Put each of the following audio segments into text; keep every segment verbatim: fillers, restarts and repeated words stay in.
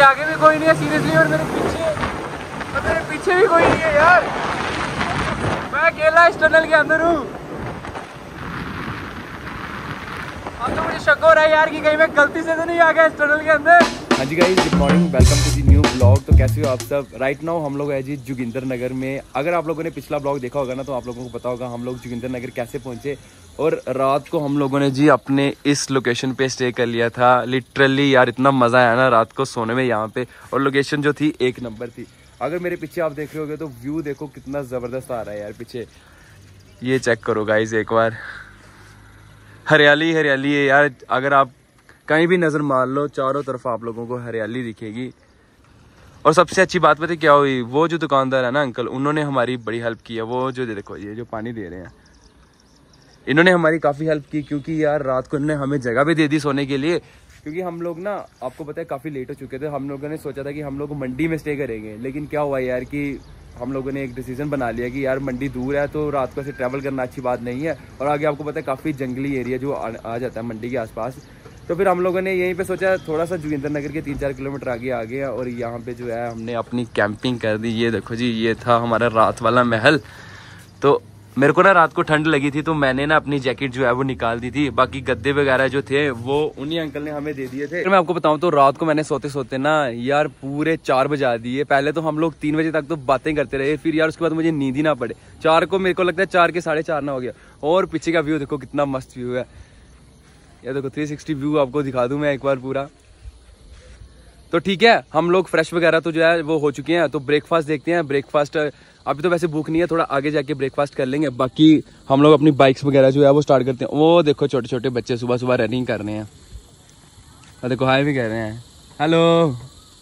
मेरे आगे भी कोई नहीं है सीरियसली, और मेरे पीछे और मेरे पीछे भी कोई नहीं है यार। मैं अकेला इस टनल के अंदर हूँ। अब तो मुझे शक हो रहा है यार कि कहीं मैं गलती से तो नहीं आ गया इस टनल के अंदर। हाँ जी guys, good morning, welcome to the new blog. तो कैसे हो आप सब? राइट नाउ हम लोग है जी जोगिंदर नगर में। अगर आप लोगों ने पिछला ब्लॉग देखा होगा ना, तो आप लोगों को पता होगा हम लोग जोगिंदर नगर कैसे पहुंचे। और रात को हम लोगों ने जी अपने इस लोकेशन पे स्टे कर लिया था। लिटरली यार इतना मज़ा आया ना रात को सोने में यहाँ पे, और लोकेशन जो थी एक नंबर थी। अगर मेरे पीछे आप देख रहे होगे तो व्यू देखो कितना ज़बरदस्त आ रहा है यार पीछे। ये चेक करो गाइज एक बार, हरियाली हरियाली है यार। अगर आप कहीं भी नज़र मार लो, चारों तरफ आप लोगों को हरियाली दिखेगी। और सबसे अच्छी बात पता क्या हुई, वो जो दुकानदार है ना अंकल, उन्होंने हमारी बड़ी हेल्प की है। वो जो देखो ये जो पानी दे रहे हैं, इन्होंने हमारी काफ़ी हेल्प की, क्योंकि यार रात को इन्होंने हमें जगह भी दे दी सोने के लिए। क्योंकि हम लोग ना, आपको पता है काफ़ी लेट हो चुके थे। हम लोगों ने सोचा था कि हम लोग मंडी में स्टे करेंगे, लेकिन क्या हुआ यार कि हम लोगों ने एक डिसीजन बना लिया कि यार मंडी दूर है, तो रात को ऐसे ट्रैवल करना अच्छी बात नहीं है। और आगे आपको पता है काफ़ी जंगली एरिया जो आ, आ जाता है मंडी के आसपास। तो फिर हम लोगों ने यहीं पे सोचा, थोड़ा सा जोगिंदर नगर के तीन चार किलोमीटर आगे आ गया, और यहाँ पे जो है हमने अपनी कैंपिंग कर दी। ये देखो जी, ये था हमारा रात वाला महल। तो मेरे को ना रात को ठंड लगी थी, तो मैंने ना अपनी जैकेट जो है वो निकाल दी थी। बाकी गद्दे वगैरह जो थे वो उन्हीं अंकल ने हमें दे दिए थे। मैं आपको बताऊं तो रात को मैंने सोते सोते ना यार पूरे चार बजा दिए। पहले तो हम लोग तीन बजे तक तो बातें करते रहे, फिर यार उसके बाद मुझे नींद ही ना पड़े। चार को मेरे को लगता है चार के साढ़े चार ना हो गया। और पीछे का व्यू देखो कितना मस्त व्यू है। यार देखो थ्री सिक्सटी व्यू आपको दिखा दूं मैं एक बार पूरा। तो ठीक है, हम लोग फ्रेश वगैरह तो जो है वो हो चुके हैं। तो ब्रेकफास्ट देखते हैं। ब्रेकफास्ट अभी तो वैसे भूख नहीं है, थोड़ा आगे जाके ब्रेकफास्ट कर लेंगे। बाकी हम लोग अपनी बाइक्स वगैरह जो है वो स्टार्ट करते हैं। वो देखो छोटे छोटे बच्चे सुबह सुबह रनिंग कर रहे हैं, और देखो हाय भी कह रहे हैं, हेलो।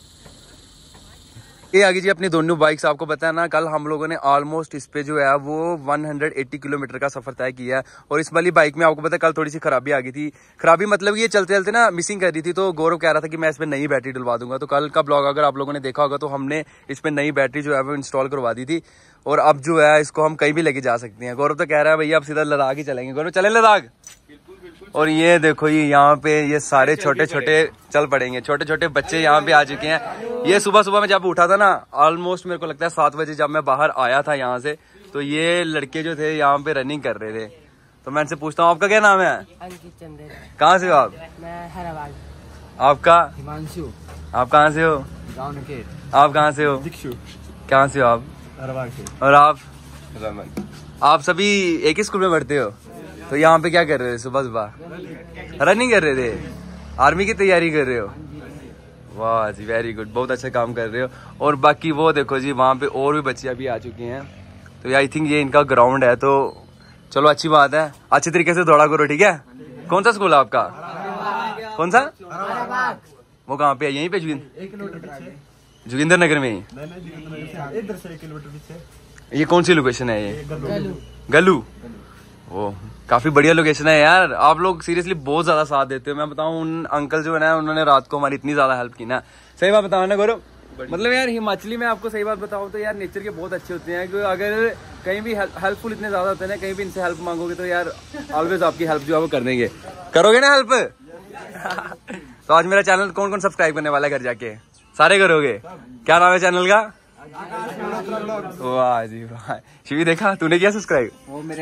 ये आगे जी अपनी दोनों बाइक्स। आपको पता है ना, कल हम लोगों ने ऑलमोस्ट इस पे जो है वो एक सौ अस्सी किलोमीटर का सफर तय किया है। और इस वाली बाइक में आपको पता है कल थोड़ी सी खराबी आ गई थी। खराबी मतलब ये चलते चलते ना मिसिंग कर रही थी। तो गौरव कह रहा था कि मैं इस पर नई बैटरी डलवा दूंगा। तो कल का ब्लॉग अगर आप लोगों ने देखा होगा तो हमने इस पर नई बैटरी जो है वो इंस्टॉल करवा दी थी। और अब जो है इसको हम कहीं भी लेके जा सकते हैं। गौरव तो कह रहा है भैया अब सीधा लद्दाख ही चलेंगे। गौरव चले लद्दाख। और ये देखो ये यहाँ पे ये सारे छोटे छोटे चल पड़ेंगे, छोटे छोटे बच्चे यहाँ पे आ चुके हैं। ये सुबह सुबह में जब उठा था ना, ऑलमोस्ट मेरे को लगता है सात बजे जब मैं बाहर आया था यहाँ से, तो ये लड़के जो थे यहाँ पे रनिंग कर रहे थे। तो मैं इनसे पूछता हूँ आपका क्या नाम है? अंकित चंदेल। कहाँ से हो आप? मैं हैदराबाद। आपका? हिमांशु। आप कहाँ से हो? गाँव नकेत। आप कहाँ से हो? दीक्षु। कहाँ से हो आप? हैदराबाद से। और आप? आप सभी एक ही स्कूल में पढ़ते हो? तो यहाँ पे क्या कर रहे थे सुबह सुबह? रनिंग कर रहे थे? आर्मी की तैयारी कर रहे हो? वाह जी, वेरी गुड, बहुत अच्छा काम कर रहे हो। और बाकी वो देखो जी वहाँ पे और भी बच्चे अभी आ चुके हैं। तो आई थिंक ये इनका ग्राउंड है। तो चलो अच्छी बात है, अच्छी तरीके से दौड़ा करो, ठीक है? कौन सा स्कूल है आपका? कौन सा? वो कहाँ पे है? यहीं पे जोगिंदर नगर में ही? ये कौन सी लोकेशन है ये? गलू। वो काफी बढ़िया लोकेशन है यार। आप लोग सीरियसली बहुत ज्यादा साथ देते हो। मैं बताऊं उन अंकल जो है ना, उन्होंने रात को हमारी इतनी ज्यादा हेल्प की ना। सही बात बताओ ना गौरव, मतलब यार हिमाचली में आपको सही बात बताऊं तो यार नेचर के बहुत अच्छे होते हैं। क्योंकि अगर कहीं भी हेल्पफुल इतने ज्यादा होते हैं ना, कहीं भी इनसे हेल्प मांगोगे तो यार ऑलवेज आपकी हेल्प जो है वो कर देंगे। करोगे ना हेल्प? तो आज मेरा चैनल कौन कौन सब्सक्राइब करने वाला है घर जाके? सारे करोगे? क्या नाम है चैनल का? वाह जी वाह। शिवी देखा तूने किया सब्सक्राइब? वो मेरे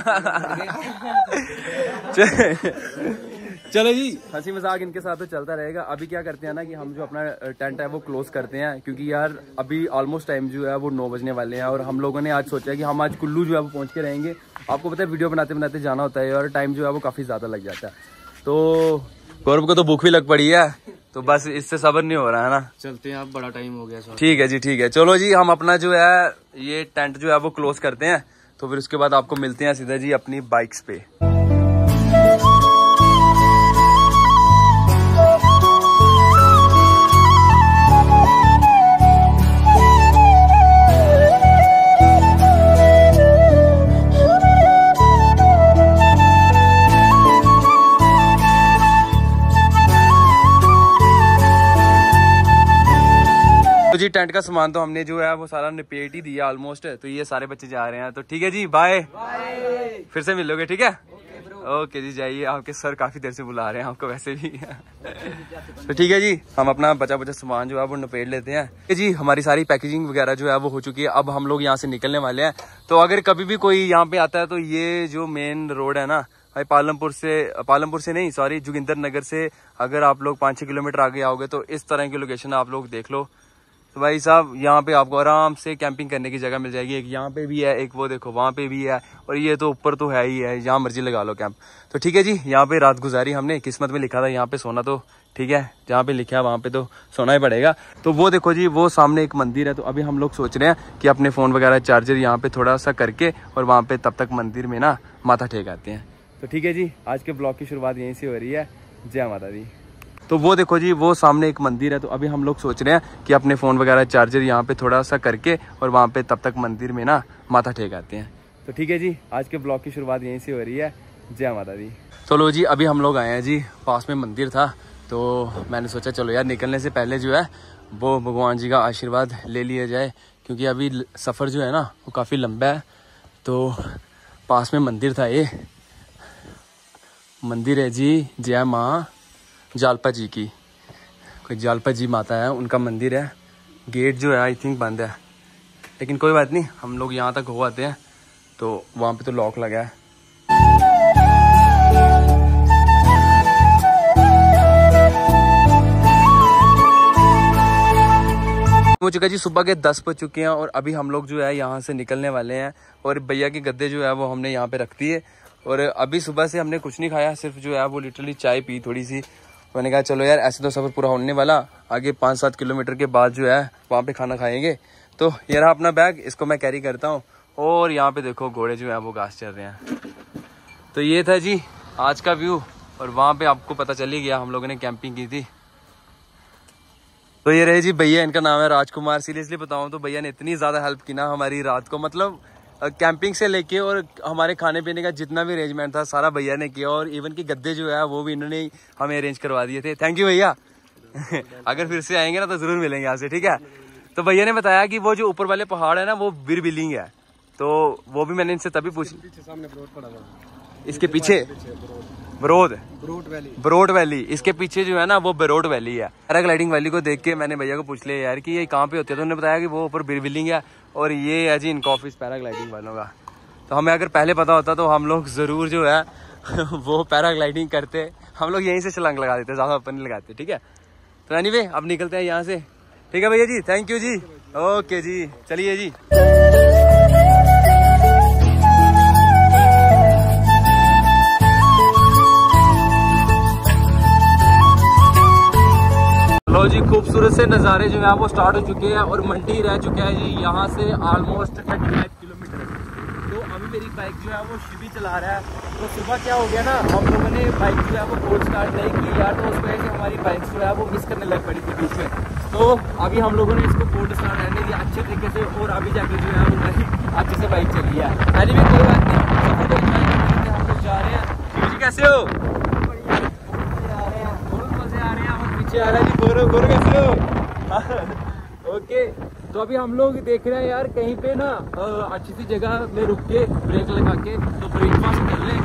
चलो जी, हंसी मजाक इनके साथ तो चलता रहेगा। अभी क्या करते हैं ना कि हम जो अपना टेंट है वो क्लोज करते हैं, क्योंकि यार अभी ऑलमोस्ट टाइम जो है वो नौ बजने वाले हैं। और हम लोगों ने आज सोचा है कि हम आज कुल्लू जो है वो पहुंच के रहेंगे। आपको पता है वीडियो बनाते बनाते जाना होता है और टाइम जो है वो काफी ज्यादा लग जाता है। तो गौरव को तो भूख भी लग पड़ी है, तो बस इससे सब्र नहीं हो रहा है ना। चलते हैं, आप बड़ा टाइम हो गया। ठीक है जी, ठीक है, चलो जी हम अपना जो है ये टेंट जो है वो क्लोज करते हैं। तो फिर उसके बाद आपको मिलते हैं सीधा जी अपनी बाइक्स पे। तो जी टेंट का सामान तो हमने जो है वो सारा निपेट ही दिया ऑलमोस्ट। तो ये सारे बच्चे जा रहे हैं। तो ठीक है जी, बाय, फिर से मिलोगे, ठीक है? ओके जी जाइए, आपके सर काफी देर से बुला रहे हैं आपको वैसे भी। तो ठीक है जी, हम अपना बचा बचा सामान जो है वो नपेट लेते हैं जी। हमारी सारी पैकेजिंग वगैरह जो है वो हो चुकी है, अब हम लोग यहाँ से निकलने वाले हैं। तो अगर कभी भी कोई यहाँ पे आता है तो ये जो मेन रोड है ना भाई, पालमपुर से पालमपुर से नहीं सॉरी जोगिंदर नगर से अगर आप लोग पाँच छः किलोमीटर आगे आओगे तो इस तरह की लोकेशन आप लोग देख लो। तो भाई साहब यहाँ पे आपको आराम से कैंपिंग करने की जगह मिल जाएगी। एक यहाँ पे भी है, एक वो देखो वहाँ पे भी है, और ये तो ऊपर तो है ही है, जहाँ मर्जी लगा लो कैंप। तो ठीक है जी, यहाँ पे रात गुजारी हमने, किस्मत में लिखा था यहाँ पे सोना, तो ठीक है जहाँ पे लिखा है वहाँ पे तो सोना ही पड़ेगा। तो वो देखो जी, वो सामने एक मंदिर है। तो अभी हम लोग सोच रहे हैं कि अपने फ़ोन वगैरह चार्जर यहाँ पे थोड़ा सा करके और वहाँ पे तब तक मंदिर में ना माथा टेक आते हैं। तो ठीक है जी, आज के ब्लॉग की शुरुआत यहीं से हो रही है। जय माता दी। तो वो देखो जी, वो सामने एक मंदिर है। तो अभी हम लोग सोच रहे हैं कि अपने फ़ोन वगैरह चार्जर यहाँ पे थोड़ा सा करके और वहाँ पे तब तक मंदिर में ना माथा टेक आते हैं। तो ठीक है जी, आज के ब्लॉग की शुरुआत यहीं से हो रही है। जय माता दी। तो लो जी, अभी हम लोग आए हैं जी, पास में मंदिर था तो मैंने सोचा चलो यार निकलने से पहले जो है वो भगवान जी का आशीर्वाद ले लिया जाए, क्योंकि अभी सफ़र जो है ना वो काफ़ी लंबा है। तो पास में मंदिर था, ये मंदिर है जी जय माँ जालपा जी की, कोई जालपा जी माता है उनका मंदिर है। गेट जो है आई थिंक बंद है, लेकिन कोई बात नहीं, हम लोग यहाँ तक हो आते हैं। तो वहाँ पे तो लॉक लगा है। हो चुका जी, सुबह के दस बज चुके हैं और अभी हम लोग जो है यहाँ से निकलने वाले हैं। और भैया की गद्दे जो है वो हमने यहाँ पे रख दिए। और अभी सुबह से हमने कुछ नहीं खाया, सिर्फ जो है वो लिटरली चाय पी थोड़ी सी। मैंने कहा चलो यार ऐसे तो सफ़र पूरा होने वाला, आगे पाँच सात किलोमीटर के बाद जो है वहाँ पे खाना खाएंगे। तो ये रहा अपना बैग, इसको मैं कैरी करता हूँ। और यहाँ पे देखो घोड़े जो है वो घास चल रहे हैं। तो ये था जी आज का व्यू, और वहाँ पे आपको पता चल ही गया हम लोगों ने कैंपिंग की थी। तो ये रहे जी भैया, इनका नाम है राजकुमार। सीरियसली बताऊँ तो भैया ने इतनी ज़्यादा हेल्प की ना हमारी रात को, मतलब कैंपिंग से लेके और हमारे खाने पीने का जितना भी अरेंजमेंट था सारा भैया ने किया। और इवन की गद्दे जो है वो भी इन्होंने हमें अरेंज करवा दिए थे। थैंक यू भैया। अगर फिर से आएंगे ना तो जरूर मिलेंगे आपसे, ठीक है। तो भैया ने बताया कि वो जो ऊपर वाले पहाड़ है ना वो बीर बिलिंग है, तो वो भी मैंने इनसे तभी पूछ, इसके पीछे बरोड बरोड वैली बरोड वैली इसके पीछे जो है ना वो बरोड वैली है। पैराग्लाइडिंग वैली को देख के मैंने भैया को पूछ लिया यार कि ये कहाँ पे होती है, तो उन्होंने बताया कि वो ऊपर बीर बिलिंग है और ये है जी इनका ऑफिस पैराग्लाइडिंग वालों का। तो हमें अगर पहले पता होता तो हम लोग ज़रूर जो है वो पैराग्लाइडिंग करते, हम लोग यहीं से छलांग लगा देते, ज़्यादा ऊपर नहीं लगाते, ठीक है। तो एनीवे अब निकलते हैं यहाँ से, ठीक है भैया जी, थैंक यू जी, ओके जी, चलिए जी। लो जी, खूबसूरत से नज़ारे जो है वो स्टार्ट हो चुके हैं और मंडी रह चुका है जी यहाँ से ऑलमोस्ट पैंतीस किलोमीटर। तो अभी मेरी बाइक जो है वो शिवी चला रहा है। तो सुबह क्या हो गया ना, हम लोगों ने बाइक जो है वो कोल्ड स्टार्ट नहीं की यार, तो उस वजह से हमारी बाइक जो है वो मिस करने लग पड़ी थी बीच में। तो अभी हम लोगों ने इसको कोल्ड स्टार्ट रहने दिया अच्छे तरीके से, और अभी जाके जो है वो मेरी अच्छे से बाइक चली है। अरे भी कोई बात नहीं, सफर तो इतना ही हम लोग जा रहे हैं। शिवी जी कैसे हो? पीछे आ रहा है जी, गोरो गोरो कैसे हो? ओके, तो अभी हम लोग देख रहे हैं यार कहीं पे ना अच्छी सी जगह में रुक के ब्रेक लगा के तो ब्रेकफास्ट कर लें।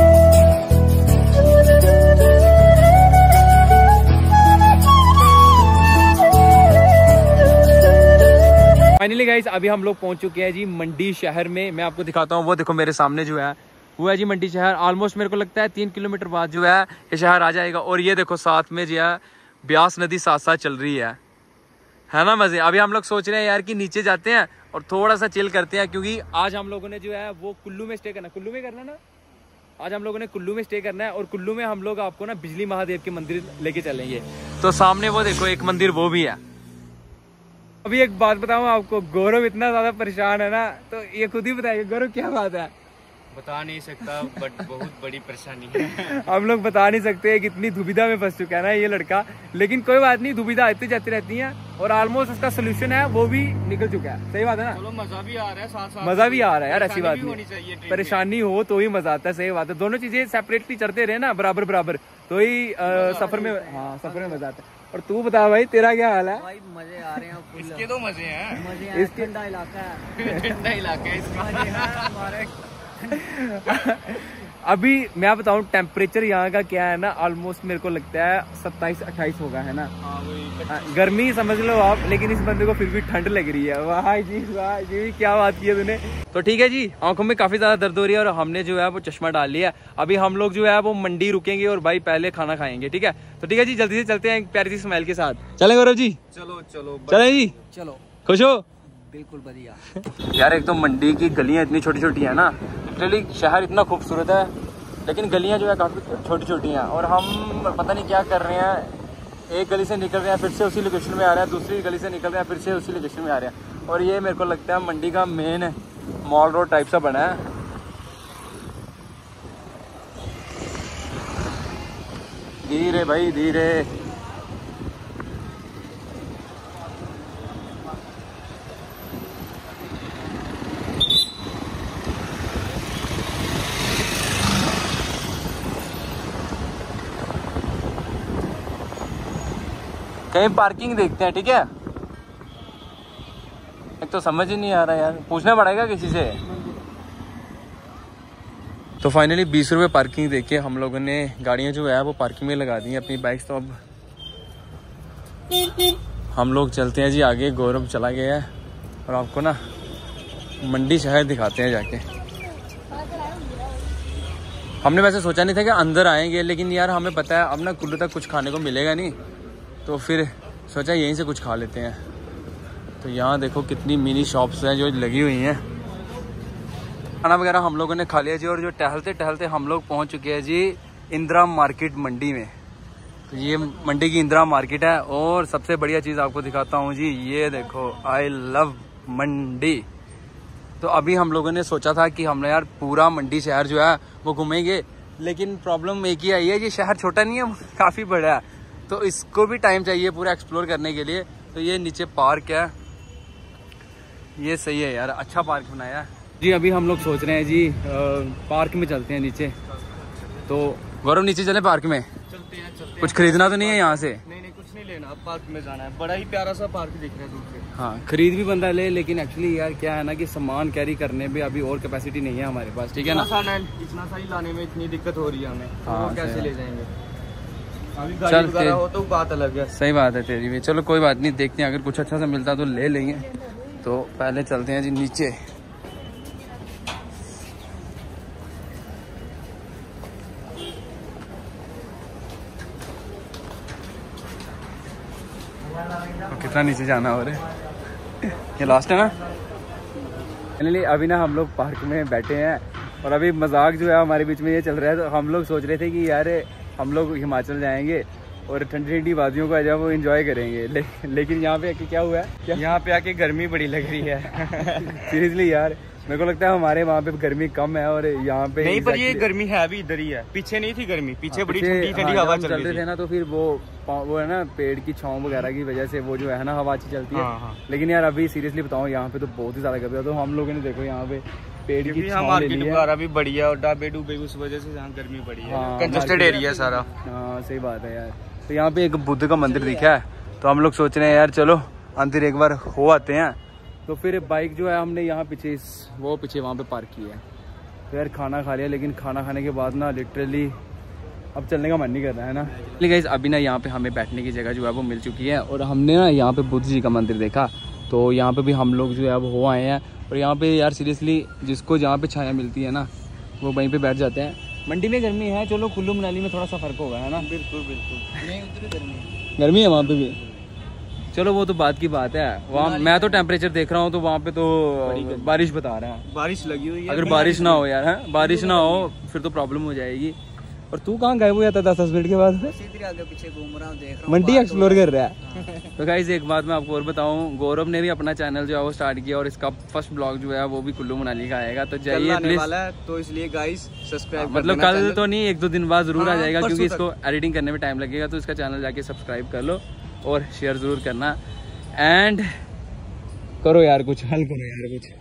फाइनली गाइस अभी हम लोग पहुंच चुके हैं जी मंडी शहर में। मैं आपको दिखाता हूँ, वो देखो मेरे सामने जो है वो है जी मंडी शहर। ऑलमोस्ट मेरे को लगता है तीन किलोमीटर बाद जो है ये शहर आ जाएगा। और ये देखो साथ में जो है ब्यास नदी साथ साथ चल रही है है ना, मजे। अभी हम लोग सोच रहे हैं यार कि नीचे जाते हैं और थोड़ा सा चिल करते हैं, क्योंकि आज हम लोगों ने जो है वो कुल्लू में स्टे करना, कुल्लू में करना ना, आज हम लोगों ने कुल्लू में स्टे करना है। और कुल्लू में हम लोग आपको ना बिजली महादेव के मंदिर लेके चलेंगे। तो सामने वो देखो एक मंदिर वो भी है। अभी एक बात बताऊं आपको, गौरव इतना ज्यादा परेशान है ना, तो ये खुद ही बताइए गौरव क्या बात है। बता नहीं सकता, बट बहुत बड़ी परेशानी है। हम लोग बता नहीं सकते, कितनी दुविधा में फंस चुका है ना ये लड़का। लेकिन कोई बात नहीं, दुविधा आती जाती रहती है और ऑलमोस्ट उसका सोल्यूशन है वो भी निकल चुका है। सही बात है ना, चलो मजा भी आ रहा है, साथ साथ मजा भी आ रहा है यार, ऐसी बात नहीं। परेशानी हो तो ही मजा आता है, सही बात है। दोनों चीजें सेपरेटली चलते रहे ना बराबर बराबर, तो ही सफर में, हाँ सफर में मजा आता है। और तू बता भाई तेरा क्या हाल है? भाई मजे आ रहे हैं, इसके तो मजे हैं, मजे हैं। इसके ठंडा इलाका है, ठंडा इलाका है इसका हमारे। अभी मैं बताऊं टेम्परेचर यहाँ का क्या है ना, ऑलमोस्ट मेरे को लगता है सत्ताईस अट्ठाईस होगा, है ना। हाँ, गर्मी समझ लो आप, लेकिन इस बंदे को फिर भी ठंड लग रही है। वाह जी वाह जी, क्या बात की है तूने। तो ठीक है जी, आंखों में काफी ज्यादा दर्द हो रही है और हमने जो है वो चश्मा डाल लिया। अभी हम लोग जो है वो मंडी रुकेंगे और भाई पहले खाना खाएंगे, ठीक है। तो ठीक है जी, जल्दी से चलते हैं एक प्यारी सी स्माइल के साथ। चलें गौरव जी? चलो चलो चलें जी, चलो। खुश हो? बिल्कुल बढ़िया। यार एक तो मंडी की गलियां इतनी छोटी छोटी है ना, लिटरली शहर इतना खूबसूरत है, लेकिन गलियां जो है काफ़ी छोटी छोटी हैं और हम पता नहीं क्या कर रहे हैं। एक गली से निकल रहे हैं फिर से उसी लोकेशन में आ रहे हैं, दूसरी गली से निकल रहे हैं फिर से उसी लोकेशन में आ रहे हैं। और ये मेरे को लगता है मंडी का मेन मॉल रोड टाइप सा बना है। धीरे भाई धीरे। कहीं पार्किंग देखते हैं, ठीक है। एक तो समझ ही नहीं आ रहा यार, पूछना पड़ेगा किसी से। तो फाइनली बीस रुपये पार्किंग देके हम लोगों ने गाड़ियां जो है वो पार्किंग में लगा दी हैं अपनी बाइक्स। तो अब हम लोग चलते हैं जी आगे। गौरव चला गया है और आपको ना मंडी शहर दिखाते हैं जाके। हमने वैसे सोचा नहीं था कि अंदर आएंगे, लेकिन यार हमें पता है अब ना कुल्लू तक कुछ खाने को मिलेगा नहीं, तो फिर सोचा यहीं से कुछ खा लेते हैं। तो यहाँ देखो कितनी मिनी शॉप्स हैं जो लगी हुई हैं। खाना वगैरह हम लोगों ने खा लिया जी और जो टहलते टहलते हम लोग पहुँच चुके हैं जी इंदिरा मार्केट मंडी में। तो ये मंडी की इंदिरा मार्केट है और सबसे बढ़िया चीज़ आपको दिखाता हूँ जी, ये देखो आई लव मंडी। तो अभी हम लोगों ने सोचा था कि हमने यार पूरा मंडी शहर जो है वो घूमेंगे, लेकिन प्रॉब्लम एक ही आई है, ये शहर छोटा नहीं है, काफ़ी बड़ा है, तो इसको भी टाइम चाहिए पूरा एक्सप्लोर करने के लिए। तो ये नीचे पार्क है, ये सही है यार, अच्छा पार्क बनाया है जी। अभी हम लोग सोच रहे हैं जी आ, पार्क में चलते हैं नीचे। तो गौरव नीचे चले पार्क में? चलते हैं चलते हैं। कुछ खरीदना तो नहीं है यहाँ से? नहीं नहीं कुछ नहीं लेना, अब पार्क में जाना है। बड़ा ही प्यारा सा पार्क दिख रहा है दूर से। हाँ, खरीद भी बंदा ले, लेकिन एक्चुअली यार क्या है ना कि सामान कैरी करने में अभी और कैपेसिटी नहीं है हमारे पास, ठीक है ना। इतना सा ही लाने में इतनी दिक्कत हो रही है हमें, हाँ, तो कैसे ले जाएंगे। अभी चल गाड़ी वगैरह हो तो बात अलग है। सही बात है तेरी भी। चलो कोई बात नहीं, देखते हैं अगर कुछ अच्छा सा मिलता तो ले लेंगे। तो पहले चलते हैं जी नीचे। तो कितना नीचे जाना हो रहा है? ये लास्ट है ना। फाइनली अभी ना हम लोग पार्क में बैठे हैं और अभी मजाक जो है हमारे बीच में ये चल रहा है। तो हम लोग सोच रहे थे कि यार हम लोग हिमाचल जाएंगे और ठंडी ठंडी वादियों का जो वो एंजॉय करेंगे, ले, लेकिन यहाँ पे आके क्या हुआ है, यहाँ पे आके गर्मी बड़ी लग रही है। सीरियसली यार मेरे को लगता है हमारे वहाँ पे गर्मी कम है और यहाँ पे नहीं, पर ये गर्मी है भी इधर ही है, पीछे नहीं थी गर्मी, पीछे बड़ी ठंडी ठंडी हवा चल रही थी ना। तो फिर वो वो है ना पेड़ की छांव वगैरह की वजह से वो जो है ना हवा अच्छी चलती है। हाँ, हाँ। लेकिन यार अभी सीरियसली बताऊँ यहाँ पे तो बहुत ही ज्यादा गर्मी है। तो हम लोगों ने देखो यहाँ पे पेड़ की छांव ले ली है। वगैरह भी बड़ी है और डाबे डूबे उस वजह से यहाँ गर्मी बड़ी है, कंजस्टेड एरिया है सारा। हाँ सही बात है यार। तो यहाँ पे एक बुद्ध का मंदिर दिखा है, तो हम लोग सोच रहे हैं यार चलो अंदर एक बार हो आते हैं। तो फिर बाइक जो है हमने यहाँ पीछे इस वो पीछे वहाँ पे पार्क की है। तो यार खाना खा लिया, लेकिन खाना खाने के बाद ना लिटरली अब चलने का मन नहीं कर रहा है ना। लेकिन अभी ना यहाँ पे हमें बैठने की जगह जो है वो मिल चुकी है और हमने ना यहाँ पे बुद्ध जी का मंदिर देखा, तो यहाँ पे भी हम लोग जो है वो हो आए हैं। और यहाँ पे यार सीरियसली जिसको जहाँ पे छाया मिलती है ना वो वहीं पे बैठ जाते हैं। मंडी में गर्मी है, चलो कुल्लू मनाली में थोड़ा सा फर्क होगा, है ना। बिल्कुल बिल्कुल नहीं, उधर गर्मी गर्मी है वहाँ पे भी। चलो वो तो बात की बात है। वहाँ मैं तो टेम्परेचर देख रहा हूँ तो वहाँ पे तो बारिश बता रहा है, बारिश लगी हुई है। अगर बारिश ना हो यार, है बारिश ना हो फिर तो प्रॉब्लम हो जाएगी। और तू कहाँ गायब हो जाता दस दस मिनट के बाद? आगे पीछे घूम रहा हूँ, देख रहा हूँ, मंडी एक्सप्लोर कर रहा है। तो गाइस एक बात मैं आपको और बताऊं, गौरव ने भी अपना चैनल जो है वो स्टार्ट किया और इसका फर्स्ट ब्लॉग जो है वो भी कुल्लू मनाली का आएगा। तो जाइए प्लीज, तो इसलिए गाइस सब्सक्राइब मतलब कल तो नहीं, एक दो दिन बाद जरूर आ जाएगा, क्योंकि इसको एडिटिंग करने में टाइम लगेगा। तो इसका चैनल जाके सब्सक्राइब कर लो और शेयर जरूर करना एंड करो यार कुछ हल करो यार कुछ।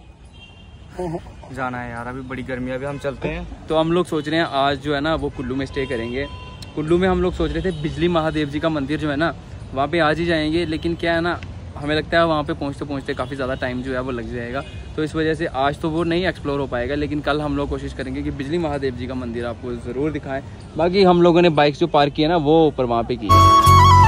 जाना है यार, अभी बड़ी गर्मी है, अभी हम चलते हैं। तो हम लोग सोच रहे हैं आज जो है ना वो कुल्लू में स्टे करेंगे। कुल्लू में हम लोग सोच रहे थे बिजली महादेव जी का मंदिर जो है ना वहाँ पे आज ही जाएंगे, लेकिन क्या है ना हमें लगता है वहाँ पे पहुँचते पहुँचते काफ़ी ज़्यादा टाइम जो है वो लग जाएगा। तो इस वजह से आज तो वो नहीं एक्सप्लोर हो पाएगा, लेकिन कल हम लोग कोशिश करेंगे कि बिजली महादेव जी का मंदिर आपको ज़रूर दिखाएं। बाकी हम लोगों ने बाइक जो पार्क की है ना वो ऊपर वहाँ पे की है।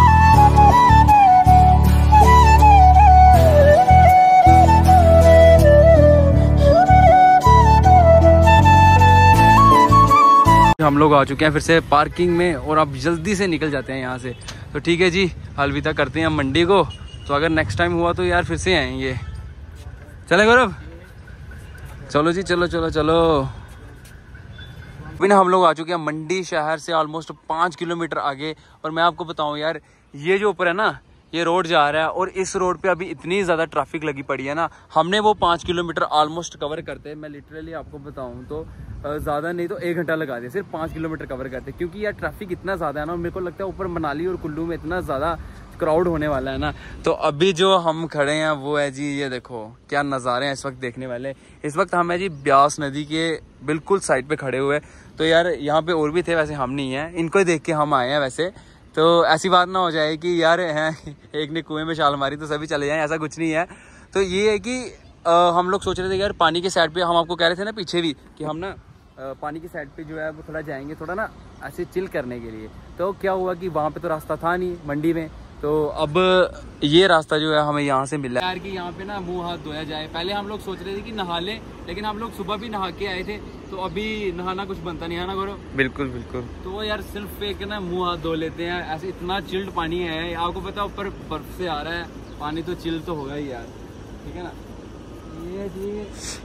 हम लोग आ चुके हैं फिर से पार्किंग में और अब जल्दी से निकल जाते हैं यहाँ से। तो ठीक है जी, अलविदा करते हैं मंडी को। तो अगर नेक्स्ट टाइम हुआ तो यार फिर से आएंगे। चले गौरव, चलो जी, चलो चलो चलो। अभी ना हम लोग आ चुके हैं मंडी शहर से ऑलमोस्ट पाँच किलोमीटर आगे। और मैं आपको बताऊं यार, ये जो ऊपर है ना, ये रोड जा रहा है और इस रोड पे अभी इतनी ज़्यादा ट्रैफिक लगी पड़ी है ना। हमने वो पाँच किलोमीटर ऑलमोस्ट कवर करते हैं, मैं लिटरली आपको बताऊं तो ज़्यादा नहीं तो एक घंटा लगा दिया सिर्फ पाँच किलोमीटर कवर करते, क्योंकि यार ट्रैफिक इतना ज़्यादा है ना। मेरे को लगता है ऊपर मनाली और कुल्लू में इतना ज़्यादा क्राउड होने वाला है ना। तो अभी जो हम खड़े हैं वो है जी, ये देखो क्या नज़ारे हैं इस वक्त देखने वाले। इस वक्त हम है जी ब्यास नदी के बिल्कुल साइड पे खड़े हुए। तो यार यहाँ पे और भी थे, वैसे हम नहीं हैं, इनको ही देख के हम आए हैं। वैसे तो ऐसी बात ना हो जाए कि यार हैं एक ने कुएं में छाल मारी तो सभी चले जाएं, ऐसा कुछ नहीं है। तो ये है कि आ, हम लोग सोच रहे थे यार पानी के साइड पे, हम आपको कह रहे थे ना पीछे भी कि हम ना आ, पानी की साइड पे जो है वो थोड़ा जाएंगे, थोड़ा ना ऐसे चिल करने के लिए। तो क्या हुआ कि वहाँ पे तो रास्ता था नहीं मंडी में, तो अब ये रास्ता जो है हमें यहाँ से मिला यार कि यहाँ पे ना मुंह हाथ धोया जाए। पहले हम लोग सोच रहे थे कि नहा लें, लेकिन हम लोग सुबह भी नहा के आए थे, तो अभी नहाना कुछ बनता नहीं है ना गौरव। बिल्कुल बिल्कुल। तो वो यार सिर्फ एक ना मुंह हाथ धो लेते हैं, ऐसे इतना चिल्ड पानी है। आपको पता है ऊपर बर्फ से आ रहा है पानी, तो चिल तो होगा ही यार, ठीक है ना। ये जी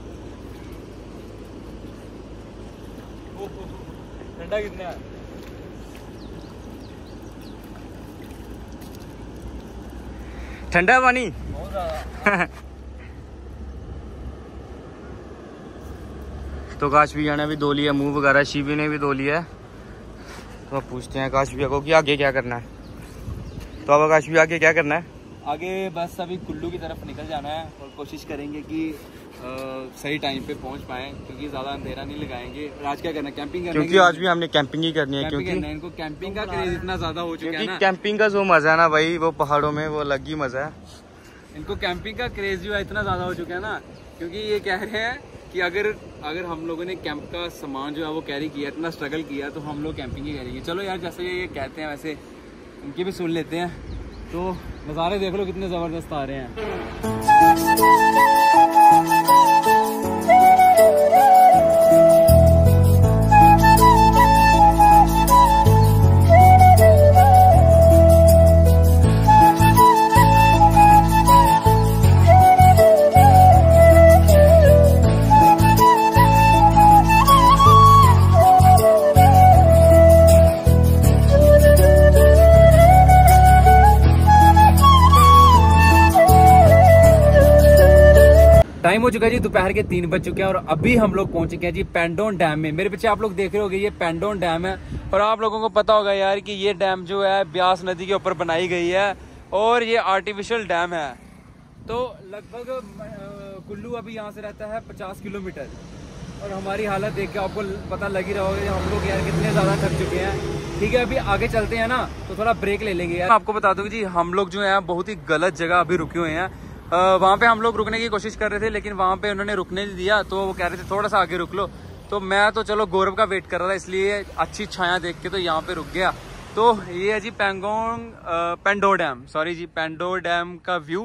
ठंडा कितना है, ठंडा पानी बहुत ज़्यादा। तो काश भैया ने भी धो लिया मुंह वगैरह, शिवी ने भी धो लिया है। तो अब पूछते हैं काश भैया को कि आगे क्या करना है। तो अब काश भैया आगे क्या करना है? आगे बस अभी कुल्लू की तरफ निकल जाना है और कोशिश करेंगे कि आ, सही टाइम पे पहुंच पाए, क्योंकि ज़्यादा अंधेरा नहीं लगाएंगे। और आज क्या करना है, कैंपिंग करना है, क्योंकि आज भी हमने कैंपिंग ही करनी है। क्योंकि इनको कैंपिंग का क्रेज इतना ज़्यादा हो चुका है ना। कैंपिंग का जो मजा है ना भाई, वो पहाड़ों में वो अलग ही मजा है। इनको कैंपिंग का क्रेज जो है इतना ज़्यादा हो चुका है ना, क्योंकि ये कह रहे हैं कि अगर अगर हम लोगों ने कैंप का सामान जो है वो कैरी किया, इतना स्ट्रगल किया, तो हम लोग कैंपिंग ही करेंगे। चलो यार, जैसे ये कहते हैं वैसे उनकी भी सुन लेते हैं। तो नज़ारे देख लो कितने ज़बरदस्त आ रहे हैं। टाइम हो चुका है जी, दोपहर के तीन बज चुके हैं और अभी हम लोग पहुंच चुके हैं जी पैंडोन डैम में। मेरे पीछे आप लोग देख रहे होंगे ये पैंडोन डैम है। और आप लोगों को पता होगा यार कि ये डैम जो है ब्यास नदी के ऊपर बनाई गई है और ये आर्टिफिशियल डैम है। तो लगभग कुल्लू अभी यहाँ से रहता है पचास किलोमीटर और हमारी हालत देख के आपको पता लग ही रहा होगा हम लोग यार कितने ज़्यादा थक चुके हैं। ठीक है, अभी आगे चलते हैं ना तो थोड़ा ब्रेक ले लेंगे यार। आपको बता दूँ जी, हम लोग जो है बहुत ही गलत जगह अभी रुके हुए हैं। वहाँ पे हम लोग रुकने की कोशिश कर रहे थे, लेकिन वहाँ पे उन्होंने रुकने नहीं दिया। तो वो कह रहे थे थोड़ा सा आगे रुक लो। तो मैं तो चलो गौरव का वेट कर रहा था, इसलिए अच्छी छाया देख के तो यहाँ पे रुक गया। तो ये है जी पैंगोंग पेंडो डैम, सॉरी जी पेंडो डैम का व्यू।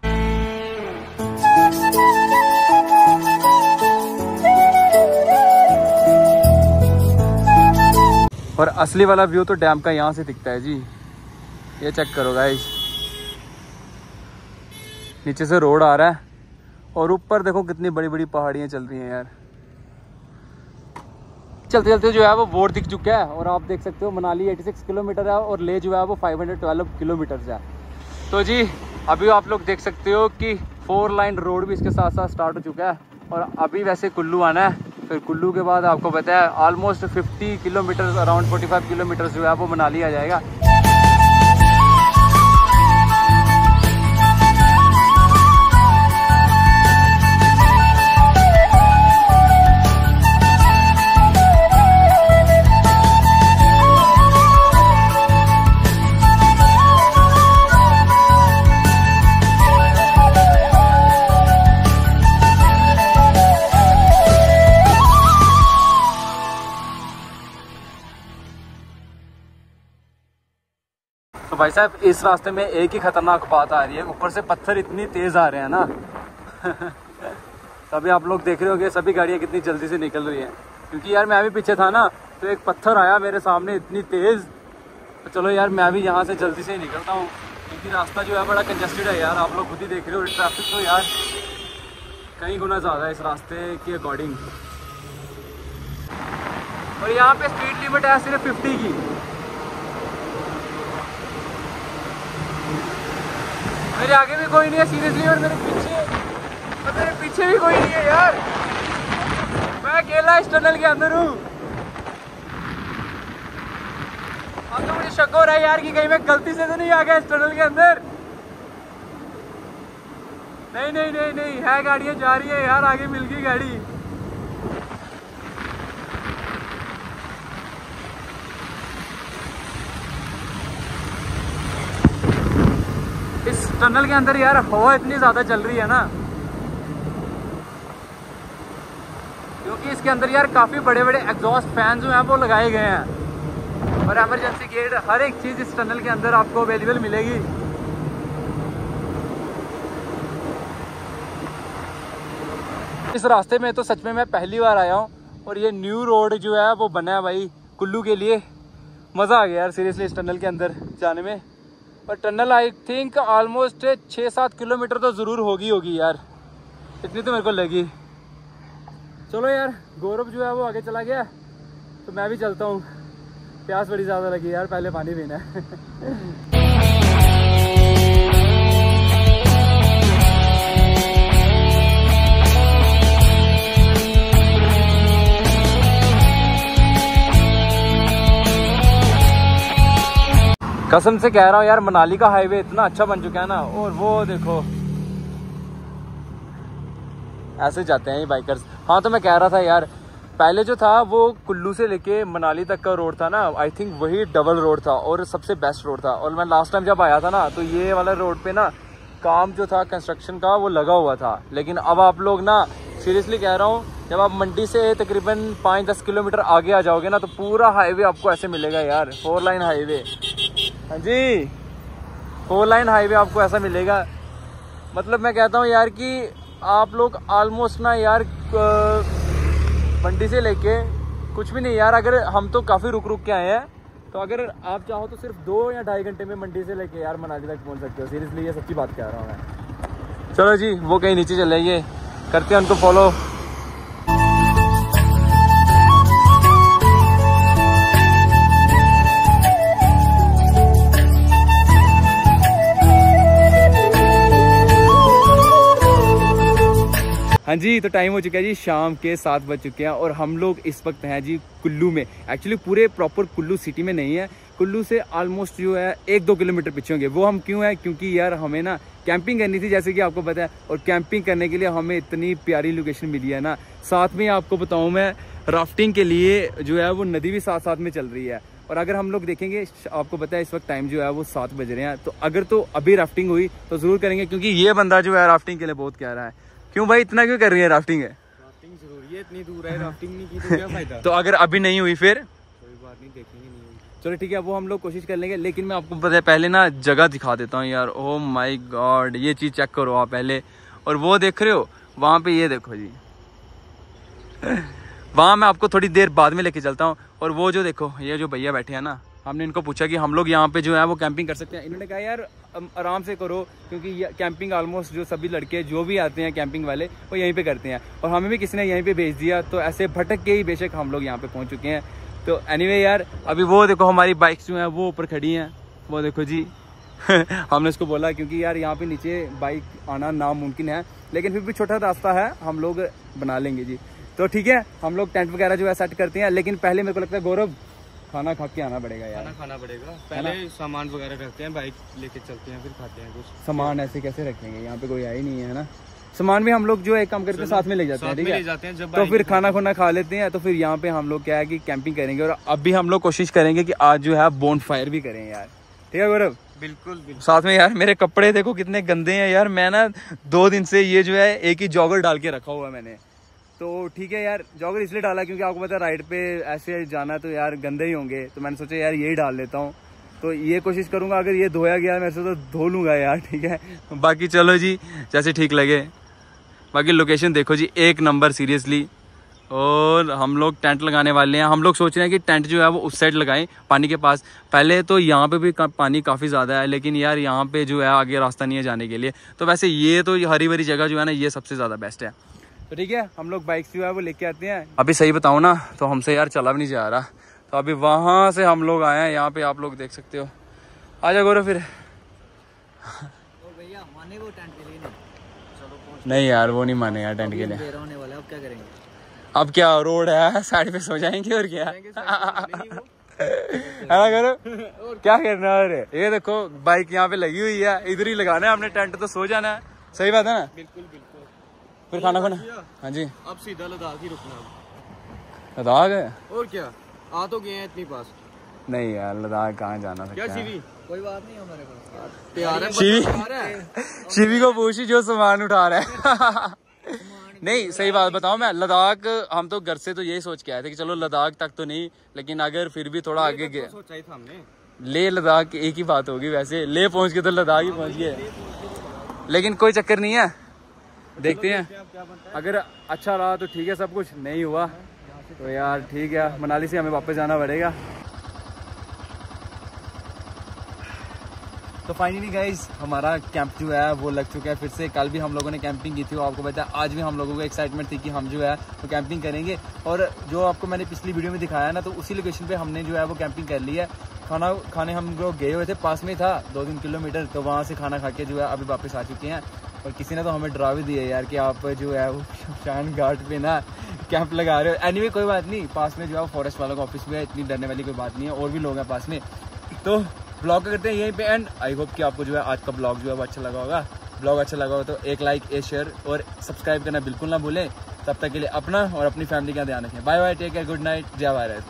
और असली वाला व्यू तो डैम का यहाँ से दिखता है जी, ये चेक करो गाइस। नीचे से रोड आ रहा है और ऊपर देखो कितनी बड़ी बड़ी पहाड़ियाँ चल रही हैं यार। चलते चलते जो है वो बोर्ड दिख चुका है और आप देख सकते हो मनाली छियासी किलोमीटर है और ले जो है वो पाँच सौ बारह किलोमीटर है। तो जी अभी आप लोग देख सकते हो कि फोर लाइन रोड भी इसके साथ साथ स्टार्ट हो चुका है। और अभी वैसे कुल्लू आना है, फिर कुल्लू के बाद आपको पता है ऑलमोस्ट पचास किलोमीटर अराउंड पैंतालीस किलोमीटर जो है वो मनाली आ जाएगा। भाई साहब इस रास्ते में एक ही खतरनाक बात आ रही है, ऊपर से पत्थर इतनी तेज आ रहे हैं ना तभी आप लोग देख रहे होंगे सभी गाड़ियाँ कितनी जल्दी से निकल रही हैं, क्योंकि यार मैं भी पीछे था ना तो एक पत्थर आया मेरे सामने इतनी तेज। तो चलो यार मैं भी यहाँ से जल्दी से ही निकलता हूँ, क्योंकि रास्ता जो है बड़ा कंजेस्टेड है यार, आप लोग खुद ही देख रहे हो ट्रैफिक तो यार कई गुना ज़्यादा है इस रास्ते के अकॉर्डिंग। और यहाँ पे स्पीड लिमिट है सिर्फ फिफ्टी की। मेरे आगे भी कोई नहीं है सीरियसली, और मेरे पीछे और मेरे पीछे भी कोई नहीं है यार, मैं अकेला इस टनल के अंदर हूँ। अब तो मुझे शक हो रहा है यार कि कहीं मैं गलती से तो नहीं आ गया इस टनल के अंदर। नहीं नहीं नहीं नहीं है, गाड़ियाँ जा रही है यार, आगे मिल गई गाड़ी। इस टनल के अंदर यार हवा इतनी ज्यादा चल रही है ना, क्योंकि इसके अंदर यार काफी बड़े बड़े एग्जॉस्ट फैन जो हैं वो लगाए गए हैं, और इमरजेंसी गेट हर एक चीज इस टनल के अंदर आपको अवेलेबल मिलेगी। इस रास्ते में तो सच में मैं पहली बार आया हूँ, और ये न्यू रोड जो है वो बना है भाई कुल्लू के लिए। मज़ा आ गया यार सीरियसली इस टनल के अंदर जाने में। और टनल आई थिंक ऑलमोस्ट छः सात किलोमीटर तो ज़रूर होगी होगी यार, इतनी तो मेरे को लगी। चलो यार गौरव जो है वो आगे चला गया तो मैं भी चलता हूँ, प्यास बड़ी ज़्यादा लगी यार, पहले पानी पीना है कसम से कह रहा हूँ यार, मनाली का हाईवे इतना अच्छा बन चुका है ना। और वो देखो ऐसे जाते हैं ये बाइकर्स। हाँ तो मैं कह रहा था यार, पहले जो था वो कुल्लू से लेके मनाली तक का रोड था ना, आई थिंक वही डबल रोड था और सबसे बेस्ट रोड था। और मैं लास्ट टाइम जब आया था ना तो ये वाला रोड पे ना काम जो था कंस्ट्रक्शन का वो लगा हुआ था। लेकिन अब आप लोग ना सीरियसली कह रहा हूँ, जब आप मंडी से तकरीबन पाँच दस किलोमीटर आगे आ जाओगे ना तो पूरा हाईवे आपको ऐसे मिलेगा यार, फोर लाइन हाईवे। हाँ जी, फोर लाइन हाईवे आपको ऐसा मिलेगा। मतलब मैं कहता हूँ यार कि आप लोग ऑलमोस्ट ना यार मंडी से लेके कुछ भी नहीं यार, अगर हम तो काफ़ी रुक रुक के आए हैं, तो अगर आप चाहो तो सिर्फ दो या ढाई घंटे में मंडी से लेके यार मनाली तक पहुँच सकते हो। सीरियसली ये सच्ची बात कह रहा हूँ मैं। चलो जी वो कहीं नीचे चले जाइए, करते हैं उनको फॉलो। हाँ जी, तो टाइम हो चुका है जी, शाम के सात बज चुके हैं और हम लोग इस वक्त हैं जी कुल्लू में। एक्चुअली पूरे प्रॉपर कुल्लू सिटी में नहीं है, कुल्लू से ऑलमोस्ट जो है एक दो किलोमीटर पीछे होंगे। वो हम क्यों है, क्योंकि यार हमें ना कैंपिंग करनी थी जैसे कि आपको पता है, और कैंपिंग करने के लिए हमें इतनी प्यारी लोकेशन मिली है ना। साथ में आपको बताऊँ मैं, राफ्टिंग के लिए जो है वो नदी भी साथ साथ में चल रही है। और अगर हम लोग देखेंगे, आपको पता है इस वक्त टाइम जो है वो सात बज रहे हैं, तो अगर तो अभी राफ्टिंग हुई तो ज़रूर करेंगे, क्योंकि ये बंदा जो है राफ्टिंग के लिए बहुत कह रहा है। क्यों भाई इतना क्यों कर रही है राफ्टिंग? है राफ्टिंग जरूरी है, इतनी दूर है, राफ्टिंग नहीं की तो क्या फायदा। तो अगर अभी नहीं हुई फिर कोई बात नहीं, देखेंगे नहीं हुई। चलो ठीक है, वो हम लोग कोशिश कर लेंगे। लेकिन मैं आपको पता है पहले ना जगह दिखा देता हूँ यार। ओह माय गॉड, ये चीज़ चेक करो आप पहले। और वो देख रहे हो वहाँ पे, ये देखो जी वहाँ मैं आपको थोड़ी देर बाद में लेके चलता हूँ। और वो जो देखो, ये जो भैया बैठे हैं ना, हमने इनको पूछा कि हम लोग यहाँ पे जो है वो कैंपिंग कर सकते हैं। इन्होंने कहा यार आराम से करो, क्योंकि कैंपिंग ऑलमोस्ट जो सभी लड़के जो भी आते हैं कैंपिंग वाले वो यहीं पे करते हैं। और हमें भी किसी ने यहीं पे भेज दिया, तो ऐसे भटक के ही बेशक हम लोग यहाँ पे पहुँच चुके हैं। तो एनीवे यार, अभी वो देखो हमारी बाइक्स जो हैं वो ऊपर खड़ी हैं, वो देखो जी हमने उसको बोला, क्योंकि यार यहाँ पे नीचे बाइक आना नामुमकिन है, लेकिन फिर भी छोटा रास्ता है, हम लोग बना लेंगे जी। तो ठीक है, हम लोग टेंट वगैरह जो है सेट करते हैं। लेकिन पहले मेरे को लगता है गौरव खाना खा के आना पड़ेगा यार। खाना खाना पड़ेगा पहले, सामान वगैरह रखते हैं, बाइक लेके चलते हैं, फिर खाते हैं कुछ। सामान ऐसे कैसे रखेंगे, यहाँ पे कोई आई नहीं है ना। सामान भी हम लोग जो है एक काम करके साथ में ले जाते हैं, ठीक है, जाते हैं जब तो फिर खाना खुना खा लेते हैं। तो फिर यहाँ पे हम लोग क्या है कि कैंपिंग करेंगे। और अभी हम लोग कोशिश करेंगे कि आज जो है बोन फायर भी करें यार, ठीक है गौरव? बिल्कुल बिल्कुल। साथ में यार मेरे कपड़े देखो कितने गंदे हैं यार। मैं ना दो दिन से ये जो है एक ही जॉगर डाल के रखा हुआ है मैंने। तो ठीक है यार, जॉगर इसलिए डाला क्योंकि आपको पता है राइड पे ऐसे जाना तो यार गंदे ही होंगे, तो मैंने सोचा यार यही डाल लेता हूँ। तो ये कोशिश करूंगा, अगर ये धोया गया मेरे से तो धो लूंगा यार, ठीक है। बाकी चलो जी जैसे ठीक लगे। बाकी लोकेशन देखो जी एक नंबर सीरियसली। और हम लोग टेंट लगाने वाले हैं। हम लोग सोच रहे हैं कि टेंट जो है वो उस साइड लगाएं पानी के पास। पहले तो यहाँ पे भी पानी काफ़ी ज़्यादा है, लेकिन यार यहाँ पे जो है आगे रास्ता नहीं है जाने के लिए। तो वैसे ये तो हरी भरी जगह जो है ना ये सबसे ज़्यादा बेस्ट है। तो ठीक है, हम लोग बाइक जो है वो लेके आते हैं। अभी सही बताऊँ ना तो हमसे यार चला भी नहीं जा रहा, तो अभी वहाँ से हम लोग आए हैं। यहाँ पे आप लोग देख सकते हो। आ जाओ गौरव फिर। भैया माने वो टेंट के लिए नहीं? नहीं यार वो नहीं मानेगा टेंट के लिए। होने वाला है, अब क्या करेंगे? अब क्या रोड है, साइड पे सो जाएंगे और क्या है ना करो। क्या करना है? अरे ये देखो बाइक यहाँ पे लगी हुई है, इधर ही लगाना है हमने टेंट, तो सो जाना है। सही बात है ना? बिल्कुल बिल्कुल। फिर खाना खाना। हाँ जी अब सीधा लद्दाख ही रुकना। लद्दाख है और क्या, आ तो गए हैं इतनी पास। नहीं यार लद्दाख कहाँ जाना क्या सकता शिवी? है। कोई बात नहीं हमारे पास तैयार है। शिवी तैयार है। शिवी को पूछी जो सामान उठा रहा है। नहीं सही बात बताऊं मैं, लद्दाख हम तो घर से तो यही सोच के आए थे कि चलो लद्दाख तक तो नहीं, लेकिन अगर फिर भी थोड़ा आगे गए सोचा ही था हमने। ले लद्दाख एक ही बात होगी। वैसे ले पहुंच के तो लद्दाख ही पहुंच गए, लेकिन कोई चक्कर नहीं है, देखते हैं। अगर अच्छा रहा तो ठीक है, सब कुछ नहीं हुआ तो यार ठीक है, मनाली से हमें वापस जाना पड़ेगा। तो फाइनली गाइस हमारा कैंप जो है वो लग चुका है फिर से। कल भी हम लोगों ने कैंपिंग की थी, वो आपको पता है। आज भी हम लोगों को एक्साइटमेंट थी कि हम जो है वो कैंपिंग करेंगे। और जो आपको मैंने पिछली वीडियो में दिखाया ना, तो उसी लोकेशन पे हमने जो है वो कैंपिंग कर ली है। खाना खाने हम लोग गए हुए थे, पास में था दो तीन किलोमीटर, तो वहाँ से खाना खा के जो है अभी वापस आ चुके हैं। और किसी ने तो हमें डरा भी दिया यार कि आप जो है वो शमशान घाट पे ना कैंप लगा रहे हो। एनीवे कोई बात नहीं, पास में जो है वो फॉरेस्ट वालों का ऑफिस भी है, इतनी डरने वाली कोई बात नहीं है। और भी लोग हैं पास में। तो ब्लॉग करते हैं यहीं पे एंड। आई होप कि आपको जो है आज का ब्लॉग जो है वो अच्छा लगा होगा। ब्लॉग अच्छा लगा हो तो एक लाइक, एक शेयर और सब्सक्राइब करना बिल्कुल ना भूलें। तब तक के लिए अपना और अपनी फैमिली का ध्यान रखें। Bye bye, take care, good night, जय भारत।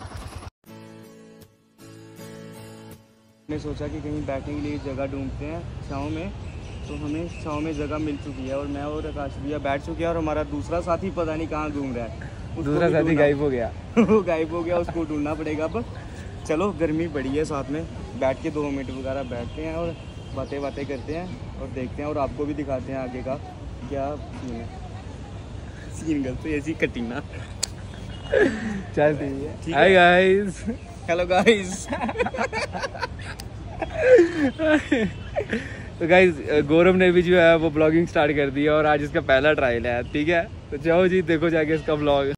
हमने सोचा कि कहीं बैठने के लिए जगह ढूंढते हैं छाँव में, तो हमें छाँव में जगह मिल चुकी है और मैं और आकाश भैया बैठ चुके हैं। और हमारा दूसरा साथी पता नहीं कहाँ घूम रहा है। दूसरा साथी गायब हो गया। वो गायब हो गया, उसको ढूंढना पड़ेगा अब। चलो गर्मी बड़ी है, साथ में बैठ के दो मिनट वगैरह बैठते हैं और बातें बातें करते हैं और देखते हैं और आपको भी दिखाते हैं आगे का क्या सीन है। सीन गलत है ऐसी कटिंग ना। चल ठीक है। Hi guys. Hello guys. तो गाइस गौरव ने भी जो है वो ब्लॉगिंग स्टार्ट कर दी है और आज इसका पहला ट्रायल है, ठीक है। तो जाओ जी देखो जाके इसका ब्लॉग।